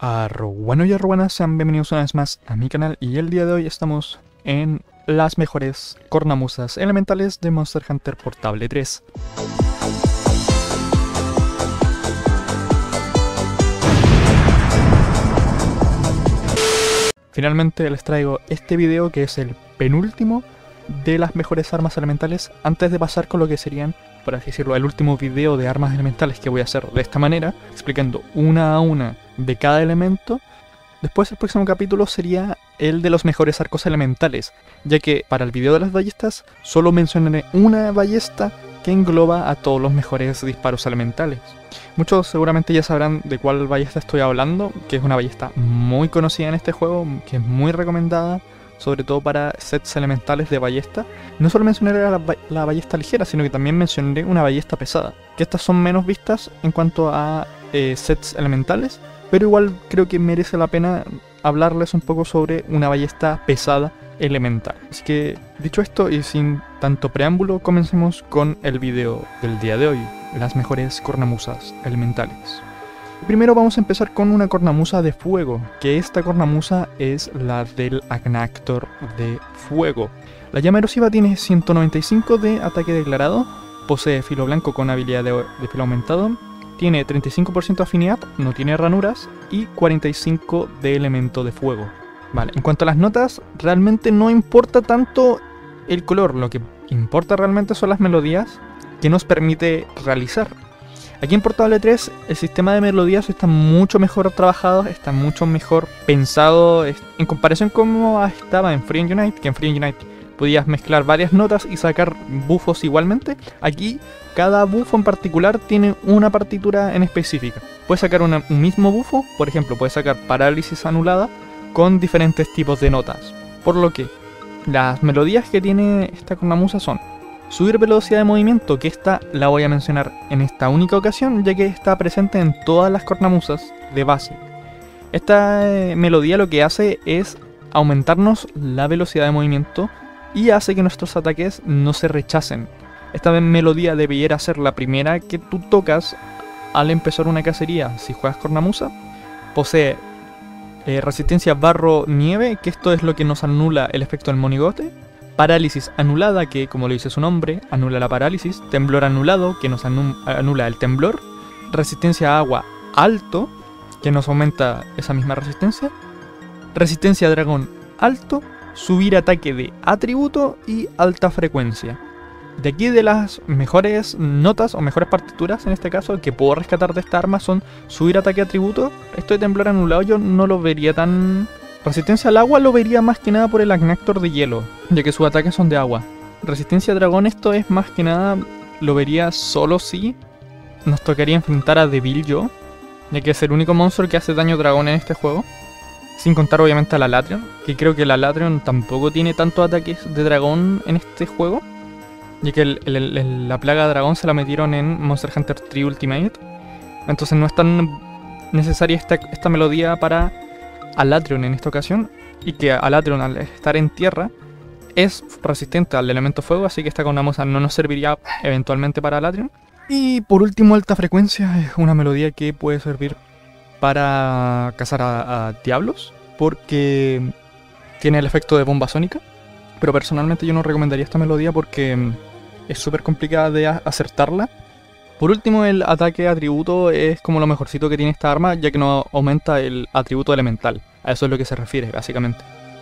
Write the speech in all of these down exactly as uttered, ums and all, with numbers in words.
Arro, bueno y arro buenas, sean bienvenidos una vez más a mi canal y el día de hoy estamos en las mejores cornamusas elementales de Monster Hunter Portable tres. Finalmente les traigo este video que es el penúltimo de las mejores armas elementales antes de pasar con lo que serían, por así decirlo, el último video de armas elementales que voy a hacer de esta manera, explicando una a una de cada elemento. Después el próximo capítulo sería el de los mejores arcos elementales, ya que para el video de las ballestas solo mencionaré una ballesta que engloba a todos los mejores disparos elementales. Muchos seguramente ya sabrán de cuál ballesta estoy hablando, que es una ballesta muy conocida en este juego, que es muy recomendada, sobre todo para sets elementales de ballesta. No solo mencionaré la, ba la ballesta ligera, sino que también mencionaré una ballesta pesada, que estas son menos vistas en cuanto a eh, sets elementales, pero igual creo que merece la pena hablarles un poco sobre una ballesta pesada elemental. Así que, dicho esto y sin tanto preámbulo, comencemos con el video del día de hoy, las mejores cornamusas elementales. Primero vamos a empezar con una cornamusa de fuego, que esta cornamusa es la del Agnactor de fuego. La llama erosiva tiene ciento noventa y cinco de ataque declarado, posee filo blanco con habilidad de, de filo aumentado, tiene treinta y cinco por ciento de afinidad, no tiene ranuras y cuarenta y cinco de elemento de fuego. Vale, en cuanto a las notas, realmente no importa tanto el color, lo que importa realmente son las melodías que nos permite realizar. Aquí en Portable tres el sistema de melodías está mucho mejor trabajado, está mucho mejor pensado en comparación con cómo estaba en Free Unite, que en Free Unite podías mezclar varias notas y sacar bufos igualmente. Aquí cada bufo en particular tiene una partitura en específica. Puedes sacar una, un mismo bufo, por ejemplo, puedes sacar parálisis anulada con diferentes tipos de notas. Por lo que las melodías que tiene esta cornamusa son subir velocidad de movimiento, que esta la voy a mencionar en esta única ocasión, ya que está presente en todas las cornamusas de base. Esta eh, melodía lo que hace es aumentarnos la velocidad de movimiento y hace que nuestros ataques no se rechacen. Esta melodía debiera ser la primera que tú tocas al empezar una cacería si juegas cornamusa. Posee eh, resistencia barro-nieve, que esto es lo que nos anula el efecto del monigote. Parálisis anulada, que como lo dice su nombre, anula la parálisis. Temblor anulado, que nos anu anula el temblor. Resistencia a agua alto, que nos aumenta esa misma resistencia. Resistencia a dragón alto. Subir ataque de atributo y alta frecuencia. De aquí de las mejores notas o mejores partituras en este caso que puedo rescatar de esta arma son subir ataque atributo. Esto de temblor anulado yo no lo vería tan... Resistencia al agua lo vería más que nada por el Agnactor de hielo, ya que sus ataques son de agua. Resistencia a dragón, esto es más que nada, lo vería solo si nos tocaría enfrentar a Devil Yo, ya que es el único monstruo que hace daño dragón en este juego. Sin contar obviamente a la Latrion, que creo que la Latrion tampoco tiene tantos ataques de dragón en este juego, ya que el, el, el, la plaga de dragón se la metieron en Monster Hunter tres Ultimate. Entonces no es tan necesaria esta, esta melodía para Alatreon en esta ocasión, y que Alatreon al estar en tierra es resistente al elemento fuego, así que esta cornamusa no nos serviría eventualmente para Alatreon. Y por último, alta frecuencia es una melodía que puede servir para cazar a, a diablos, porque tiene el efecto de bomba sónica, pero personalmente yo no recomendaría esta melodía porque es súper complicada de acertarla. Por último, el ataque atributo es como lo mejorcito que tiene esta arma, ya que no aumenta el atributo elemental. A eso es lo que se refiere, básicamente.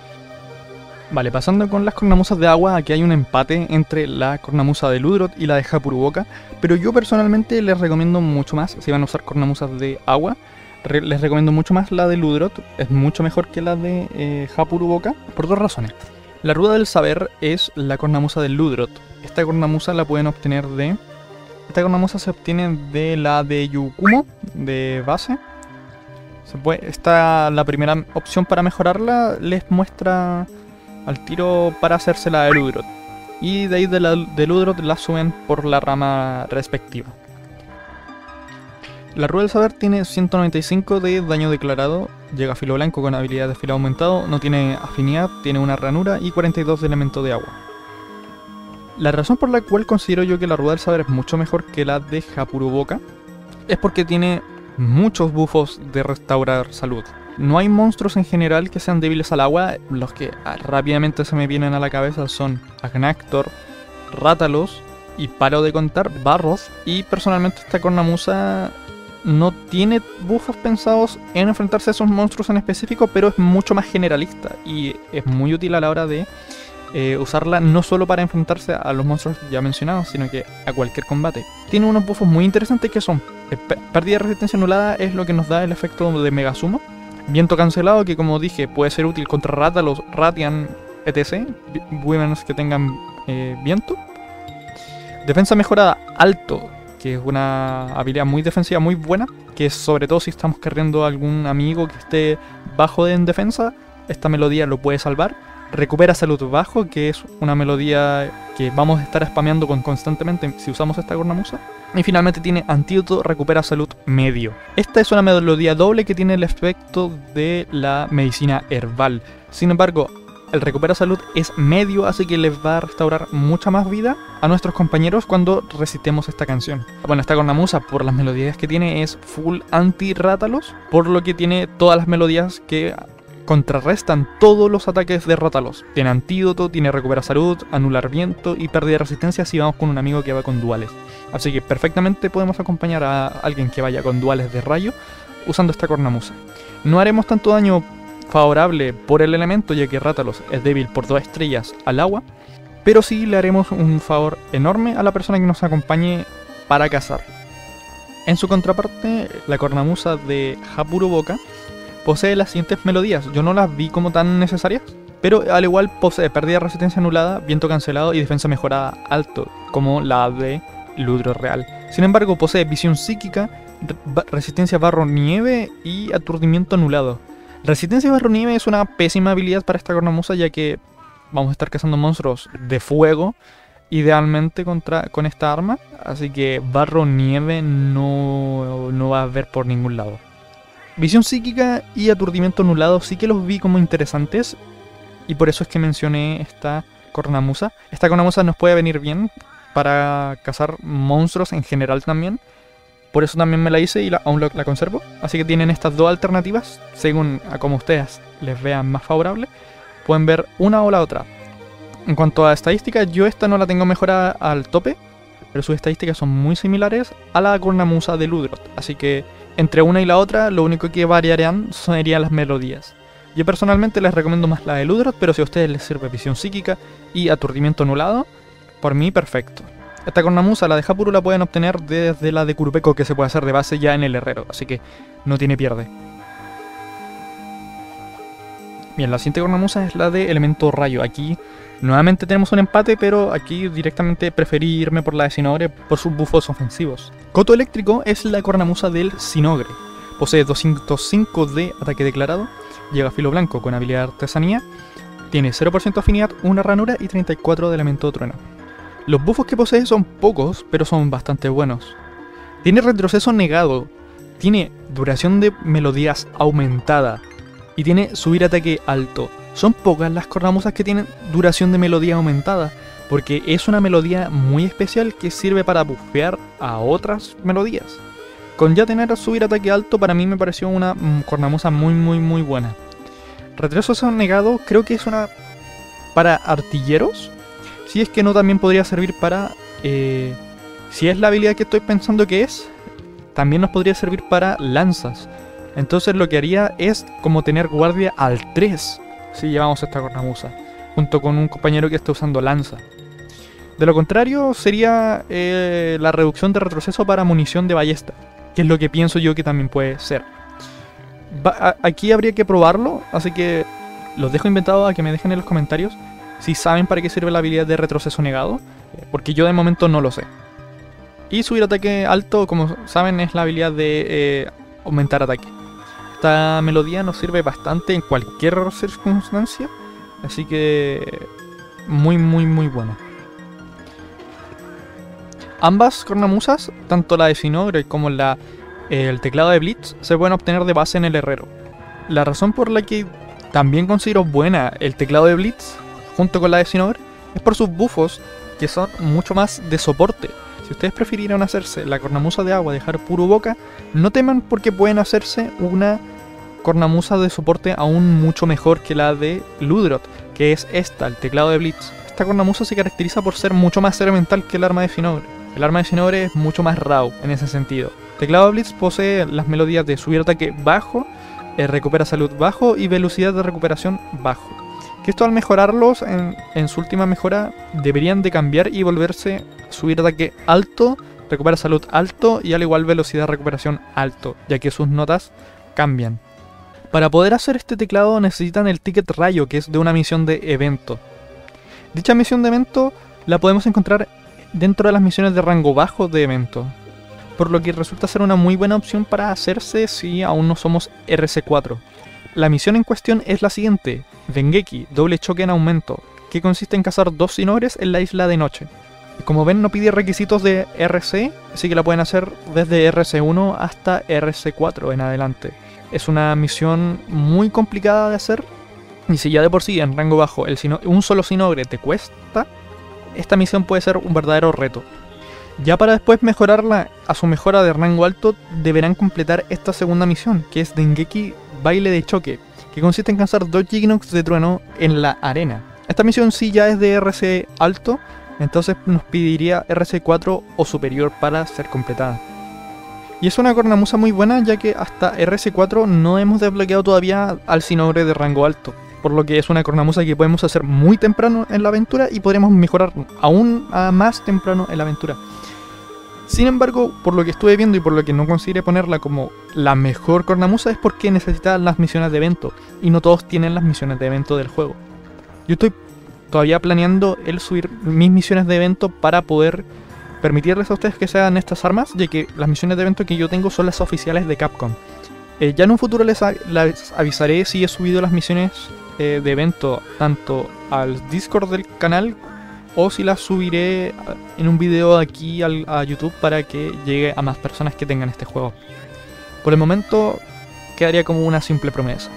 Vale, pasando con las cornamusas de agua, aquí hay un empate entre la cornamusa de Ludroth y la de Hapuruboka, pero yo personalmente les recomiendo mucho más, si van a usar cornamusas de agua, re les recomiendo mucho más la de Ludroth, es mucho mejor que la de eh, Hapuruboka, por dos razones. La rueda del saber es la cornamusa de Ludroth. Esta cornamusa la pueden obtener de... Esta cornamusa se obtiene de la de Yukumo, de base. Se puede, esta, la primera opción para mejorarla les muestra al tiro para hacerse la de Ludroth. Y de ahí de la de Ludroth la suben por la rama respectiva. La rueda del saber tiene ciento noventa y cinco de daño declarado, llega a filo blanco con habilidad de filo aumentado, no tiene afinidad, tiene una ranura y cuarenta y dos de elemento de agua. La razón por la cual considero yo que la rueda del saber es mucho mejor que la de Hapuruboka es porque tiene muchos buffos de restaurar salud. No hay monstruos en general que sean débiles al agua. Los que rápidamente se me vienen a la cabeza son Agnactor, Rátalos y paro de contar, Barroth. Y personalmente esta cornamusa no tiene buffos pensados en enfrentarse a esos monstruos en específico, pero es mucho más generalista y es muy útil a la hora de eh, usarla no solo para enfrentarse a los monstruos ya mencionados, sino que a cualquier combate. Tiene unos buffos muy interesantes que son eh, pérdida de resistencia anulada, es lo que nos da el efecto de Mega Sumo. Viento cancelado, que como dije puede ser útil contra Rátalos, Ratian, etcétera. Women's que tengan eh, viento. Defensa mejorada alto, que es una habilidad muy defensiva, muy buena, que es sobre todo si estamos carriendo a algún amigo que esté bajo en defensa, esta melodía lo puede salvar. Recupera salud bajo, que es una melodía que vamos a estar spameando con constantemente si usamos esta cornamusa. Y finalmente tiene antídoto, recupera salud medio. Esta es una melodía doble que tiene el efecto de la medicina herbal. Sin embargo, el recupera salud es medio, así que les va a restaurar mucha más vida a nuestros compañeros cuando recitemos esta canción. Bueno, esta cornamusa, por las melodías que tiene, es full anti-Rátalos, por lo que tiene todas las melodías que contrarrestan todos los ataques de Rátalos. Tiene antídoto, tiene recupera salud, anular viento y pérdida de resistencia si vamos con un amigo que va con duales. Así que perfectamente podemos acompañar a alguien que vaya con duales de rayo usando esta cornamusa. No haremos tanto daño favorable por el elemento, ya que Rátalos es débil por dos estrellas al agua, pero sí le haremos un favor enorme a la persona que nos acompañe para cazar. En su contraparte, la cornamusa de Hapuruboka posee las siguientes melodías. Yo no las vi como tan necesarias, pero al igual posee pérdida de resistencia anulada, viento cancelado y defensa mejorada alto, como la de Ludro Real. Sin embargo, posee visión psíquica, resistencia barro-nieve y aturdimiento anulado. Resistencia barro-nieve es una pésima habilidad para esta cornamusa, ya que vamos a estar cazando monstruos de fuego, idealmente contra, con esta arma, así que barro-nieve no, no va a haber por ningún lado. Visión psíquica y aturdimiento anulado sí que los vi como interesantes, y por eso es que mencioné esta cornamusa. Esta cornamusa nos puede venir bien para cazar monstruos en general también. Por eso también me la hice y la, aún la, la conservo. Así que tienen estas dos alternativas, según a como ustedes les vean más favorable. Pueden ver una o la otra. En cuanto a estadísticas, yo esta no la tengo mejorada al tope, pero sus estadísticas son muy similares a la cornamusa de Ludroth. Así que entre una y la otra, lo único que variarían serían las melodías. Yo personalmente les recomiendo más la de Ludroth, pero si a ustedes les sirve visión psíquica y aturdimiento anulado, por mí perfecto. Esta cornamusa, la de Hapuru, la pueden obtener desde la de Kurupeko, que se puede hacer de base ya en el herrero, así que no tiene pierde. Bien, la siguiente cornamusa es la de elemento rayo. Aquí nuevamente tenemos un empate, pero aquí directamente preferí irme por la de Sinogre por sus buffos ofensivos. Coto eléctrico es la cornamusa del Sinogre. Posee doscientos cinco de ataque declarado, llega a filo blanco con habilidad de artesanía, tiene cero por ciento afinidad, una ranura y treinta y cuatro de elemento trueno. Los buffos que posee son pocos, pero son bastante buenos. Tiene retroceso negado, tiene duración de melodías aumentada y tiene subir ataque alto. Son pocas las cornamusas que tienen duración de melodía aumentada, porque es una melodía muy especial que sirve para buffear a otras melodías. Con ya tener subir ataque alto, para mí me pareció una cornamusa muy muy muy buena. Retroceso negado creo que es una para artilleros. Si es que no, también podría servir para... Eh, si es la habilidad que estoy pensando que es, también nos podría servir para lanzas. Entonces lo que haría es como tener guardia al tres si llevamos esta cornamusa, junto con un compañero que esté usando lanza. De lo contrario, sería eh, la reducción de retroceso para munición de ballesta, que es lo que pienso yo que también puede ser. Va, a, aquí habría que probarlo, así que los dejo inventados a que me dejen en los comentarios si saben para qué sirve la habilidad de retroceso negado, porque yo de momento no lo sé. Y subir ataque alto, como saben, es la habilidad de eh, aumentar ataque. Esta melodía nos sirve bastante en cualquier circunstancia, así que muy muy muy buena. Ambas cornamusas, tanto la de Sinogre como la, eh, el teclado de Blitz, se pueden obtener de base en el herrero. La razón por la que también considero buena el teclado de Blitz junto con la de Sinogre es por sus buffos, que son mucho más de soporte. Si ustedes prefirieran hacerse la cornamusa de agua de Haru Boca, no teman porque pueden hacerse una cornamusa de soporte aún mucho mejor que la de Ludroth, que es esta, el teclado de Blitz. Esta cornamusa se caracteriza por ser mucho más elemental que el arma de Sinogre. El arma de Sinogre es mucho más raw en ese sentido. El teclado de Blitz posee las melodías de subir ataque bajo, eh, recupera salud bajo y velocidad de recuperación bajo. Que esto al mejorarlos en, en su última mejora deberían de cambiar y volverse subir ataque alto, recupera salud alto y al igual velocidad de recuperación alto, ya que sus notas cambian. Para poder hacer este teclado necesitan el ticket rayo, que es de una misión de evento. Dicha misión de evento la podemos encontrar dentro de las misiones de rango bajo de evento, por lo que resulta ser una muy buena opción para hacerse si aún no somos R C cuatro. La misión en cuestión es la siguiente: Dengeki, doble choque en aumento, que consiste en cazar dos sinogres en la isla de noche. Como ven, no pide requisitos de R C, así que la pueden hacer desde R C uno hasta R C cuatro en adelante. Es una misión muy complicada de hacer, y si ya de por sí en rango bajo el sino un solo sinogre te cuesta, esta misión puede ser un verdadero reto. Ya para después mejorarla a su mejora de rango alto, deberán completar esta segunda misión, que es Dengeki Baile de Choque, que consiste en cazar dos Jignox de trueno en la arena. Esta misión sí ya es de R C alto, entonces nos pediría R C cuatro o superior para ser completada. Y es una cornamusa muy buena, ya que hasta R C cuatro no hemos desbloqueado todavía al sinogre de rango alto, por lo que es una cornamusa que podemos hacer muy temprano en la aventura y podremos mejorar aún más temprano en la aventura. Sin embargo, por lo que estuve viendo y por lo que no consideré ponerla como la mejor cornamusa es porque necesita las misiones de evento, y no todos tienen las misiones de evento del juego. Yo estoy todavía planeando el subir mis misiones de evento para poder permitirles a ustedes que se hagan estas armas, ya que las misiones de evento que yo tengo son las oficiales de Capcom. Eh, ya en un futuro les, les avisaré si he subido las misiones eh, de evento tanto al Discord del canal, o si las subiré en un video aquí al, a YouTube para que llegue a más personas que tengan este juego. Por el momento quedaría como una simple promesa.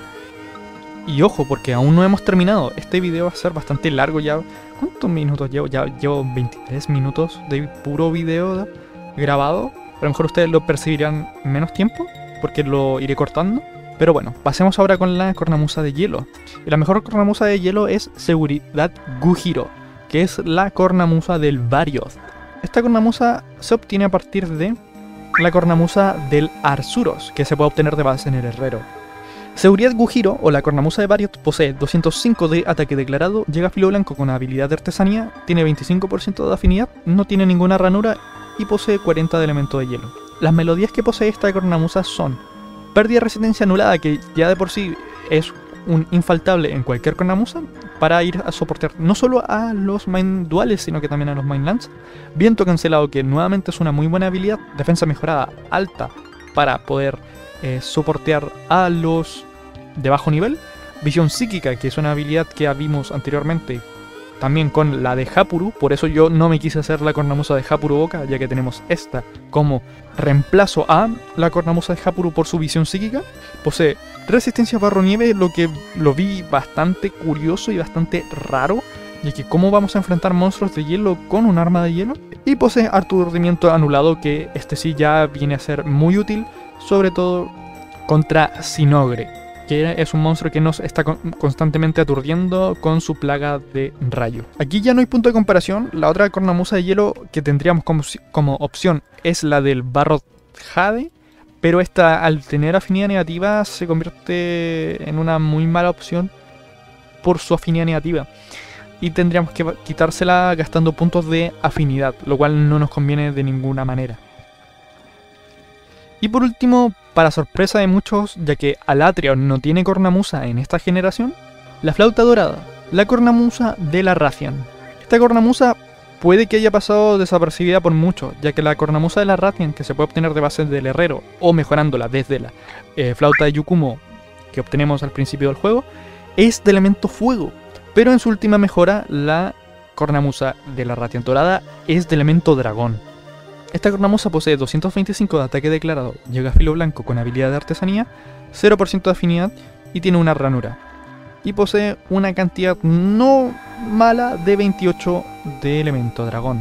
Y ojo, porque aún no hemos terminado. Este video va a ser bastante largo ya. ¿Cuántos minutos llevo? Ya llevo veintitrés minutos de puro video grabado. A lo mejor ustedes lo percibirán menos tiempo, porque lo iré cortando. Pero bueno, pasemos ahora con la cornamusa de hielo. Y la mejor cornamusa de hielo es Seguridad Gujiro, que es la cornamusa del Varioth. Esta cornamusa se obtiene a partir de la cornamusa del Arzuros, que se puede obtener de base en el herrero. Seguridad Gujiro, o la cornamusa de Varioth, posee doscientos cinco de ataque declarado, llega a filo blanco con habilidad de artesanía, tiene veinticinco por ciento de afinidad, no tiene ninguna ranura y posee cuarenta de elemento de hielo. Las melodías que posee esta cornamusa son pérdida de resistencia anulada, que ya de por sí es un infaltable en cualquier cornamusa, para ir a soportar no solo a los main duales, sino que también a los mainlands. Viento cancelado, que nuevamente es una muy buena habilidad. Defensa mejorada alta para poder eh, soportear a los de bajo nivel. Visión psíquica, que es una habilidad que vimos anteriormente también con la de Hapuru, por eso yo no me quise hacer la cornamusa de Hapuru Boca, ya que tenemos esta como reemplazo a la cornamusa de Hapuru por su visión psíquica. Posee resistencia a barro nieve, lo que lo vi bastante curioso y bastante raro, ya que cómo vamos a enfrentar monstruos de hielo con un arma de hielo. Y posee aturdimiento anulado, que este sí ya viene a ser muy útil, sobre todo contra Sinogre, que es un monstruo que nos está constantemente aturdiendo con su plaga de rayo. Aquí ya no hay punto de comparación. La otra cornamusa de hielo que tendríamos como, como opción es la del Barroth Jade, pero esta, al tener afinidad negativa, se convierte en una muy mala opción por su afinidad negativa, y tendríamos que quitársela gastando puntos de afinidad, lo cual no nos conviene de ninguna manera. Y por último, para sorpresa de muchos, ya que Alatreon no tiene cornamusa en esta generación, la flauta dorada, la cornamusa de la Rathian. Esta cornamusa puede que haya pasado desapercibida por muchos, ya que la cornamusa de la Rathian, que se puede obtener de base del herrero o mejorándola desde la eh, flauta de Yukumo que obtenemos al principio del juego, es de elemento fuego, pero en su última mejora la cornamusa de la Rathian dorada es de elemento dragón. Esta cornamusa posee doscientos veinticinco de ataque declarado, llega a filo blanco con habilidad de artesanía, cero por ciento de afinidad y tiene una ranura. Y posee una cantidad no mala de veintiocho de elemento dragón.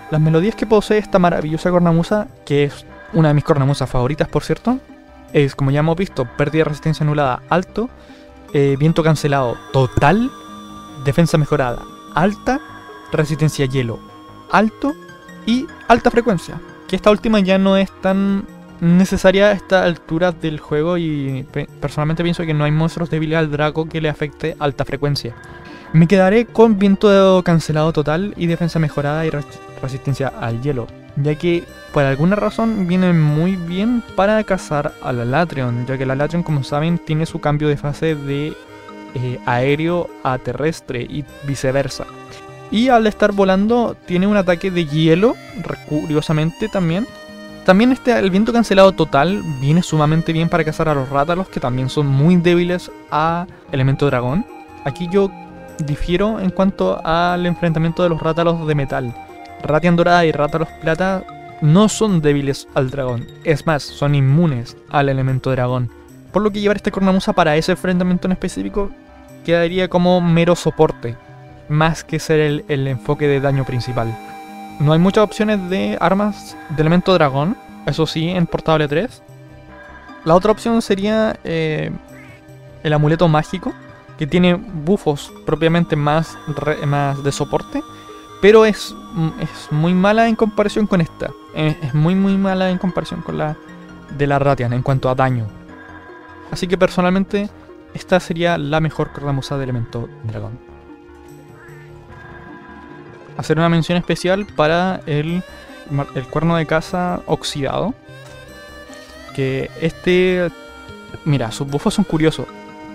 Las melodías que posee esta maravillosa cornamusa, que es una de mis cornamusas favoritas por cierto, es, como ya hemos visto, pérdida de resistencia anulada alto, eh, viento cancelado total, defensa mejorada alta, resistencia hielo alto y alta frecuencia. Que esta última ya no es tan necesaria a esta altura del juego y pe personalmente pienso que no hay monstruos débiles al Draco que le afecte alta frecuencia. Me quedaré con viento cancelado total y defensa mejorada y res resistencia al hielo, ya que por alguna razón viene muy bien para cazar a la Alatreon, ya que la Alatreon, como saben, tiene su cambio de fase de eh, aéreo a terrestre y viceversa. Y al estar volando tiene un ataque de hielo, curiosamente también. También este, el viento cancelado total viene sumamente bien para cazar a los Rátalos, que también son muy débiles a elemento dragón. Aquí yo difiero en cuanto al enfrentamiento de los Rátalos de metal. Ratian dorada y Rátalos plata no son débiles al dragón, es más, son inmunes al elemento dragón. Por lo que llevar esta cornamusa para ese enfrentamiento en específico quedaría como mero soporte, más que ser el, el enfoque de daño principal. No hay muchas opciones de armas de elemento dragón, eso sí, en Portable tres. La otra opción sería eh, el amuleto mágico, que tiene buffos propiamente más, re, más de soporte, pero es, es muy mala en comparación con esta. Es, es muy muy mala en comparación con la de la Ratian en cuanto a daño. Así que personalmente esta sería la mejor cornamusa de elemento dragón. Hacer una mención especial para el, el cuerno de caza oxidado. Que este... Mira, sus buffos son curiosos.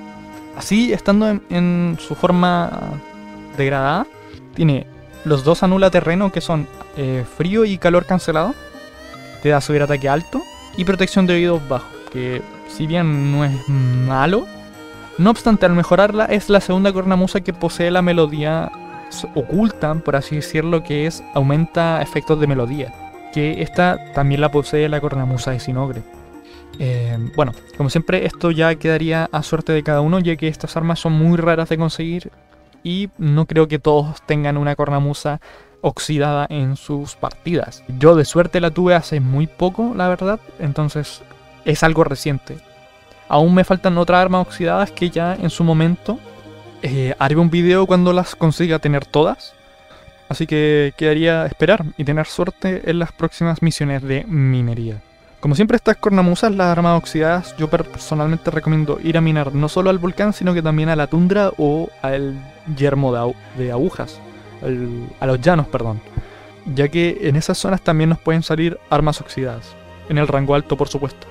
Así, estando en, en su forma degradada, tiene los dos anula terreno, que son eh, frío y calor cancelado. Te da subir ataque alto y protección de oídos bajo, que si bien no es malo, no obstante, al mejorarla es la segunda cornamusa que posee la melodía oculta, por así decirlo, que es aumenta efectos de melodía, que esta también la posee la cornamusa de Sinogre. Eh, bueno, como siempre, esto ya quedaría a suerte de cada uno, ya que estas armas son muy raras de conseguir y no creo que todos tengan una cornamusa oxidada en sus partidas. Yo de suerte la tuve hace muy poco, la verdad, entonces es algo reciente. Aún me faltan otras armas oxidadas que ya en su momento eh, haré un video cuando las consiga tener todas. Así que quedaría esperar y tener suerte en las próximas misiones de minería. Como siempre, estas cornamusas, las armas oxidadas, yo personalmente recomiendo ir a minar no solo al volcán, sino que también a la tundra o al yermo de, agu de agujas, al, a los llanos, perdón. Ya que en esas zonas también nos pueden salir armas oxidadas, en el rango alto por supuesto.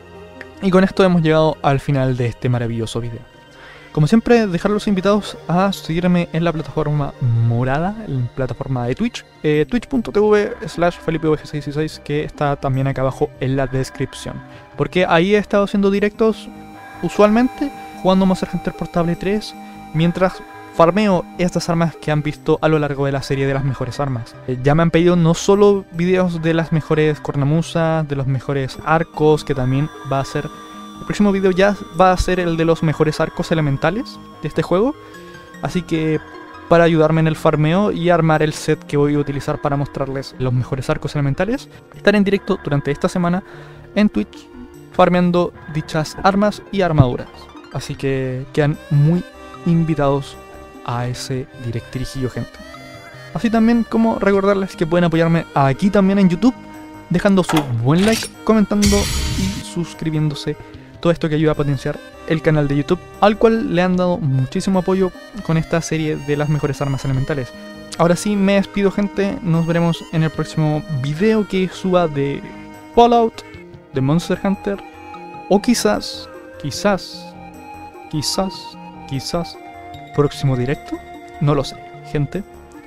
Y con esto hemos llegado al final de este maravilloso video. Como siempre, dejar a los invitados a seguirme en la plataforma morada, en la plataforma de Twitch, eh, twitch punto tv slash felipe v g seis seis, que está también acá abajo en la descripción. Porque ahí he estado haciendo directos usualmente, jugando Monster Hunter Portable tres, mientras farmeo estas armas que han visto a lo largo de la serie de las mejores armas. Eh, ya me han pedido no solo videos de las mejores cornamusas, de los mejores arcos, que también va a ser... El próximo video ya va a ser el de los mejores arcos elementales de este juego. Así que para ayudarme en el farmeo y armar el set que voy a utilizar para mostrarles los mejores arcos elementales, estaré en directo durante esta semana en Twitch farmeando dichas armas y armaduras. Así que quedan muy invitados a ese directirijillo, gente. Así también como recordarles que pueden apoyarme aquí también en YouTube, dejando su buen like, comentando y suscribiéndose. Todo esto que ayuda a potenciar el canal de YouTube, al cual le han dado muchísimo apoyo con esta serie de las mejores armas elementales. Ahora sí, me despido, gente. Nos veremos en el próximo video que suba de Fallout, de Monster Hunter, o quizás, quizás, quizás, quizás, próximo directo. No lo sé, gente.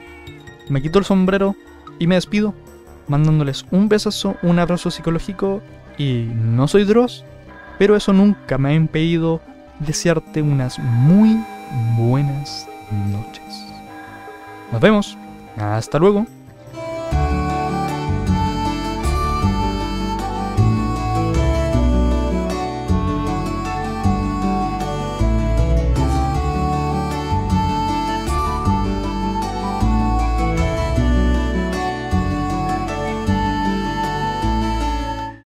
Me quito el sombrero y me despido, mandándoles un besazo, un abrazo psicológico. Y no soy Dross, pero eso nunca me ha impedido desearte unas muy buenas noches. Nos vemos. Hasta luego.